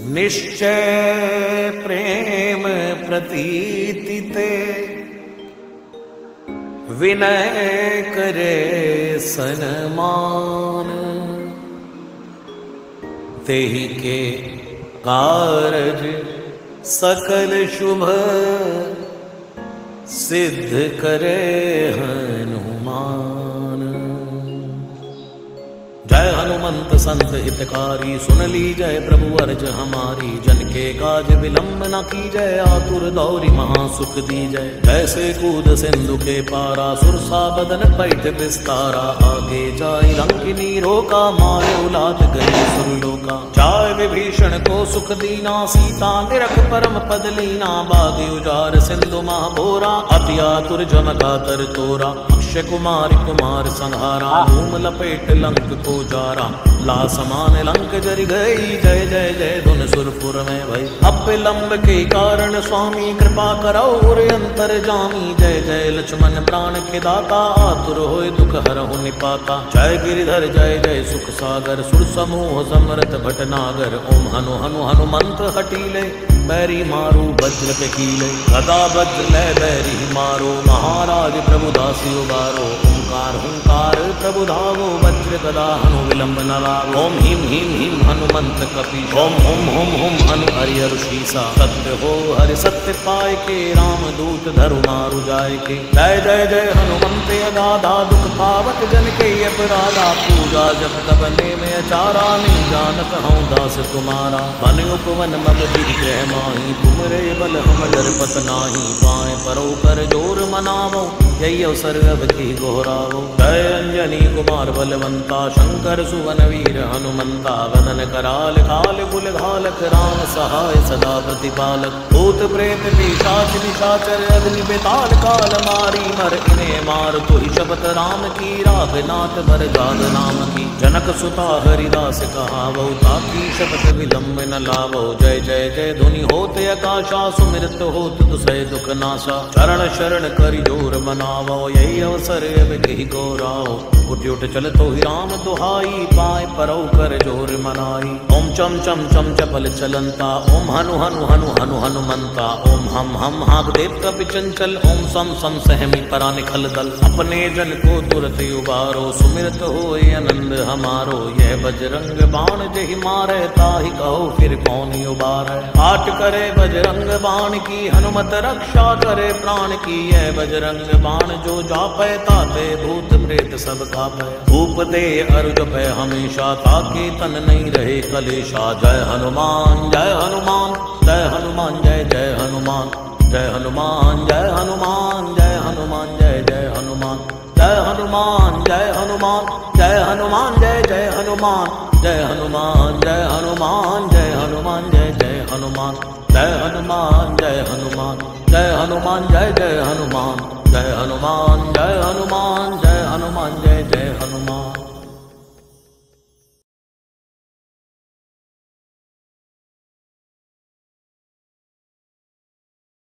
निश्चय प्रेम प्रतीति ते, विनय करे सन्मान। तेहि के कारज सकल शुभ, सिद्ध करे हनुमान। जय हनुमंत संत हितकारी, सुन ली जय प्रभु अर्ज हमारी। जन के काज विलंब न की जय, आतुर दौरी महासुख दी जय। जैसे कूद सिंधु के पारा, सुरसा बदन पैठ विस्तारा। आगे जाय लंकिनी रोका, मारे उलाद गए सुरलोका। जाय विभीषण को सुख दीना, सीता निरख परम पद लीना। बागी उजार सिंधु महाभोरा, अति आतुर जमका तर तोरा। अक्षय कुमार कुमार संहारा, धूम लपेट लंक को जारा। ला समान लंक जरि गई, जय जय जय धुन सुरपुर में भई। अब विलंब के कारण स्वामी, कृपा करौ और अंतर जामी। जय जय लक्ष्मण प्राण के दाता, आतुर होय दुख हरहु निपाता। जय गिरिधर जय जय सुख सागर, सुर समूह समरथ भटनागर। ओम हनु हनु हनुमंत हटीले, बैरी मारू वज्र के कीले। गदा वज्र लय बैरी मारो, महाराज प्रभु दासी उबारो। ओंकार हुंकार प्रभु धावो, वज्र गदा हनु विलंब न लावो। ओम ह्रीं ह्रीं हनुमंत कपीश, ओम हुम हुम हुम हनु हरिहर शीसा। सत्य हो हरि सत्य पाय के, राम दूत धरु मारु जाय के। जय जय जय हनुमंत अगाधा, दुख पावत जन के अपराधा। पूजा जब तब में अचारा, नहीं जानत हूँ दास तुम्हारा। वन उपवन मग गिर माही, तुमरे बल हम डरपत नाही। पाए परो कर जोर मनावो, यही अवसर अब की गोहरावो। जय अंजनी कुमार बलवंता, शंकर सुवन वीर हनुमंता। वदन कराल काल कुल घालक, राम सहाय सदा प्रतिपालक। भूत प्रेत पिशाच निशाचर, अग्नि बेताल काल मारी। मर इन्हें मार तुहि शपथ राम की, राघनाथ भर जाग नाम की। जनक सुता हरिदास कहावो, ताकी शपथ विलंब न लावो। जय जय जय धुनि होते आकाशा, सुमिरत होत दुसै दुख नाशा। चरण शरण करि जोर मनावो, यही अवसर अब कही गौराओ। उठ उठ चल तो ही राम दुहाई, पाए परौ कर जोर मनाई। ओम चम चम चम चपल चलंता, ओम हनु हनु हनु हनु हनुमंता। ओम हम हाग देव कपि चंचल, ओम सम सम सहमी परा निखल दल। अपने जन को तुरत उबारो, सुमिरत होए आनंद हमारो। यह बजरंग बाण जेहि मारे, ताहि कहो फिर कौन उबारै। आट करे बजरंग बाण की, हनुमत रक्षा करे प्राण की। यह बजरंग बाण जो जापै, ताते भूत प्रेत सब कापै। धूप दे अर्घ पै हमेशा, ताके तन नहीं रहे कलेशा। जय हनुमान जय हनुमान, जय हनुमान जय जय हनुमान। जय हनुमान जय हनुमान, जय हनुमान जय जय हनुमान। जय हनुमान जय हनुमान, जय हनुमान जय जय हनुमान। जय हनुमान जय हनुमान, जय हनुमान जय जय हनुमान। जय हनुमान जय हनुमान, जय हनुमान जय जय हनुमान। जय हनुमान जय हनुमान, जय हनुमान जय जय हनुमान।